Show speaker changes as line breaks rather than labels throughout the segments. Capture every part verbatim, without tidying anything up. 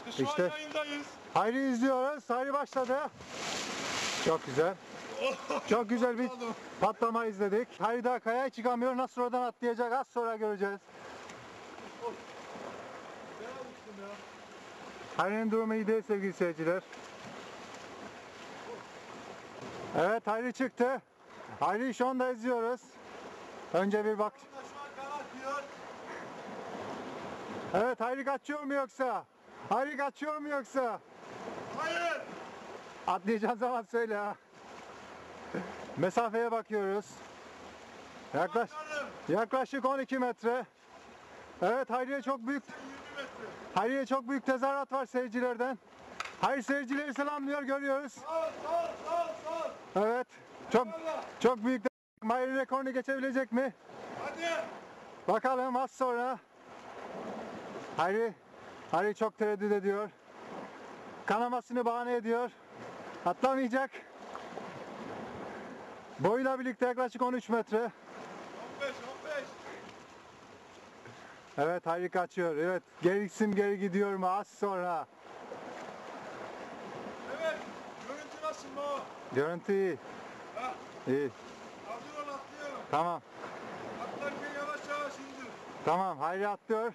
Şu
İşte.
an yayındayız.
Hayri izliyoruz. Hayri başladı. Çok güzel. Çok güzel bir patlama izledik. Hayri daha kayaya çıkamıyor. Nasıl oradan atlayacak az sonra göreceğiz. Hayri'nin durumu iyi değil sevgili seyirciler. Evet, Hayri çıktı. Hayri'yi şu anda izliyoruz. Önce bir bak.
Şu an kanatıyor.
Evet, Hayri kaçıyor mu yoksa? Hayri kaçıyor mu yoksa?
Hayır.
Atlayacağın zaman söyle ha. Mesafeye bakıyoruz. Yaklaş, yaklaşık on iki metre. Evet, Hayri'ye çok büyük
yirmi metre.
Hayri'ye çok büyük tezahürat var seyircilerden. Hayri seyircileri selamlıyor, görüyoruz.
Sağ sağ sağ sağ.
Evet. Çok çok büyük. Hayri rekorunu geçebilecek mi?
Hadi.
Bakalım az sonra. Hayri Hayri çok tereddüt ediyor. Kanamasını bahane ediyor. Atlamayacak. Boyuyla birlikte yaklaşık on üç metre.
on beş on beş.
Evet, Hayri kaçıyor. Evet, gerisim geri gidiyor mu az sonra.
Evet. Görüntü nasıl mı o?
Görüntü iyi.
Ha.
İyi.
Hazır ol atlıyorum.
Tamam.
Atlarken yavaş yavaş indir.
Tamam, Hayri atlıyor.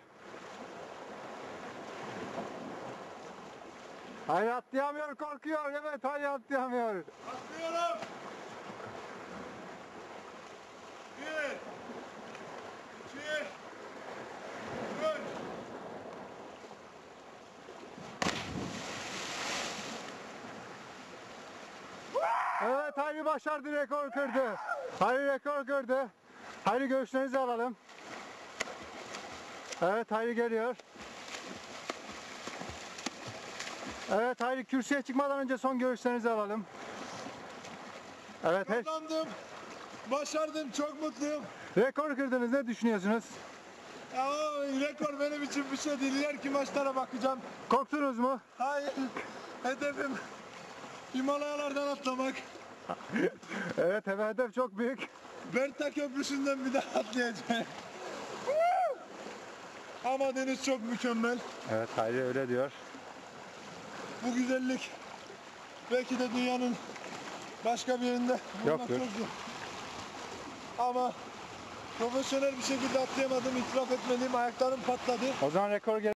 Hayri atlayamıyor, korkuyor. Evet, Hayri atlayamıyor.
Atlıyorum. Bir. İki. Üç.
Evet, Hayri başardı, rekor kırdı. Hayri rekor kırdı. Hayri görüşlerinizi alalım. Evet, Hayri geliyor. Evet, Hayri kürsüye çıkmadan önce son görüşlerinizi alalım. Evet, her...
Kazandım. Başardım. Çok mutluyum.
rekor kırdınız. Ne düşünüyorsunuz?
Ya o rekor benim için bir şey değil. İleriki maçlara bakacağım.
Korktunuz mu?
Hayır. Hedefim Himalayalardan atlamak.
Evet, hedef çok büyük.
Berta Köprüsü'nden bir daha atlayacağım. Ama deniz çok mükemmel.
Evet, Hayri öyle diyor.
Bu güzellik belki de dünyanın başka bir yerinde bulmak
Yoktur.
çok zor. Ama profesyonel bir şekilde atlayamadım, itiraf etmeliyim, ayaklarım patladı.
O zaman rekor gel